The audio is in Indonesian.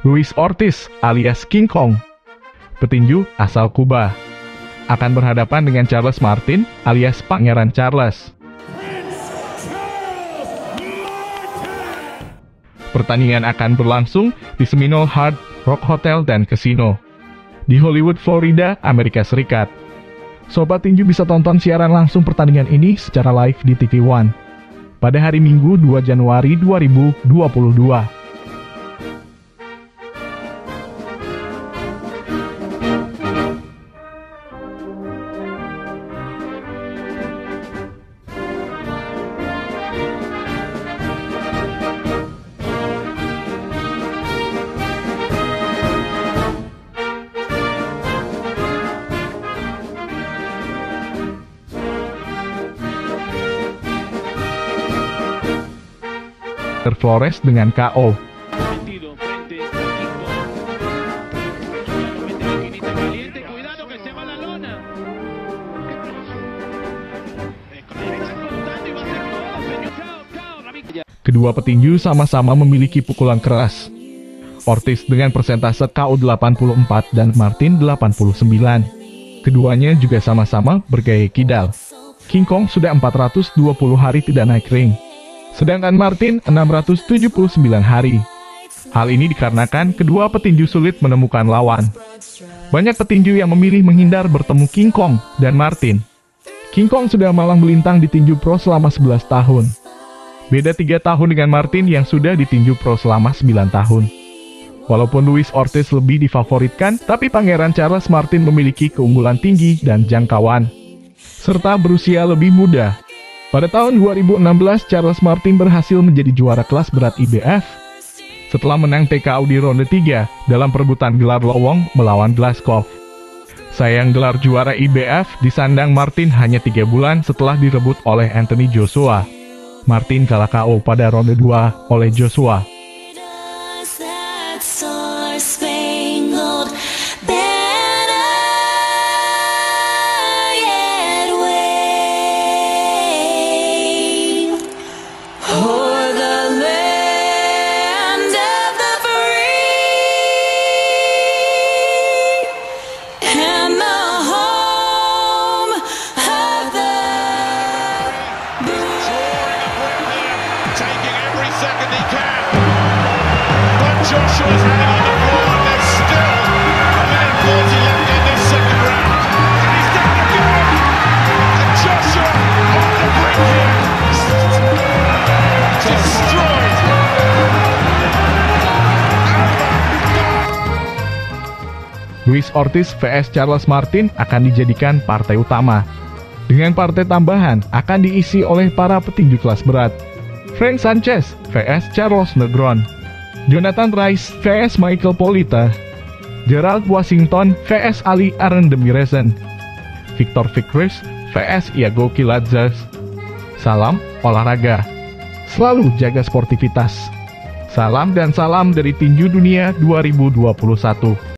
Luis Ortiz alias King Kong, petinju asal Kuba, akan berhadapan dengan Charles Martin alias Pangeran Charles. Pertandingan akan berlangsung di Seminole Hard Rock Hotel dan Casino di Hollywood, Florida, Amerika Serikat. Sobat tinju bisa tonton siaran langsung pertandingan ini secara live di TV One pada hari Minggu 2 Januari 2022. Flores dengan KO. Kedua petinju sama-sama memiliki pukulan keras. Ortiz dengan persentase KO 84 dan Martin 89. Keduanya juga sama-sama bergaya kidal. King Kong sudah 420 hari tidak naik ring, sedangkan Martin 679 hari. Hal ini dikarenakan kedua petinju sulit menemukan lawan. Banyak petinju yang memilih menghindar bertemu King Kong dan Martin. King Kong sudah malang melintang di tinju pro selama 11 tahun. Beda 3 tahun dengan Martin yang sudah ditinju pro selama 9 tahun. Walaupun Luis Ortiz lebih difavoritkan, tapi Pangeran Charles Martin memiliki keunggulan tinggi dan jangkauan, serta berusia lebih muda. Pada tahun 2016, Charles Martin berhasil menjadi juara kelas berat IBF setelah menang TKO di ronde 3 dalam perebutan gelar lowong melawan Glasgow. Sayang gelar juara IBF disandang Martin hanya 3 bulan setelah direbut oleh Anthony Joshua. Martin kalah KO pada ronde 2 oleh Joshua. Taking every second he can, but Joshua's hanging on the floor and there's still a minute 40 left in this second round, and he's down again, and Joshua on the brink here, destroyed. Luis Ortiz vs Charles Martin akan dijadikan partai utama, dengan partai tambahan akan diisi oleh para petinju kelas berat. Frank Sanchez vs Charles Negron, Jonathan Rice vs Michael Polita, Gerald Washington vs Ali Arendemirezen, Victor Vickrys vs Iago Kiladzas. Salam olahraga, selalu jaga sportivitas. Salam dan salam dari Tinju Dunia 2021.